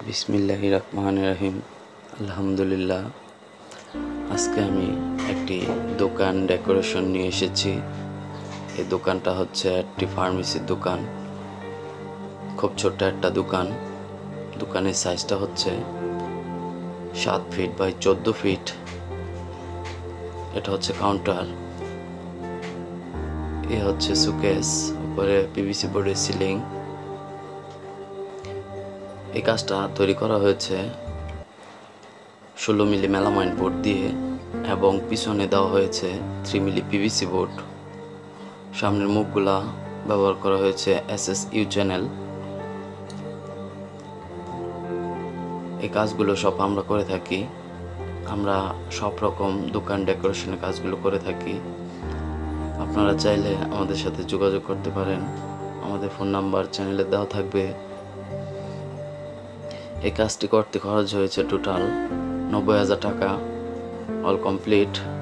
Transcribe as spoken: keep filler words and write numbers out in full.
বিসমিল্লাহির রহমানির রহিম। আলহামদুলিল্লাহ। আজকে আমি একটি দোকান ডেকোরেশন নিয়ে এসেছি। এই দোকানটা হচ্ছে একটি ফার্মেসির দোকান, খুব ছোট্ট একটা দোকান। দোকানের সাইজটা হচ্ছে সাত ফিট বাই চোদ্দ ফিট। এটা হচ্ছে কাউন্টার, এ হচ্ছে সুকেস, উপরে পিভিসি বোর্ডের সিলিং। এই কাজটা তৈরি করা হয়েছে ষোলো মিলি মেলামাইন বোর্ড দিয়ে এবং পিছনে দেওয়া হয়েছে থ্রি মিলি পিভিসি বোর্ড। সামনের মুখগুলা ব্যবহার করা হয়েছে এস এস ইউ চ্যানেল। এই কাজগুলো সব আমরা করে থাকি। আমরা সব রকম দোকান ডেকোরেশনের কাজগুলো করে থাকি। আপনারা চাইলে আমাদের সাথে যোগাযোগ করতে পারেন, আমাদের ফোন নাম্বার চ্যানেলে দেওয়া থাকবে। এই কাজটি করতে খরচ হয়েছে টোটাল নব্বই হাজার টাকা, অল কমপ্লিট।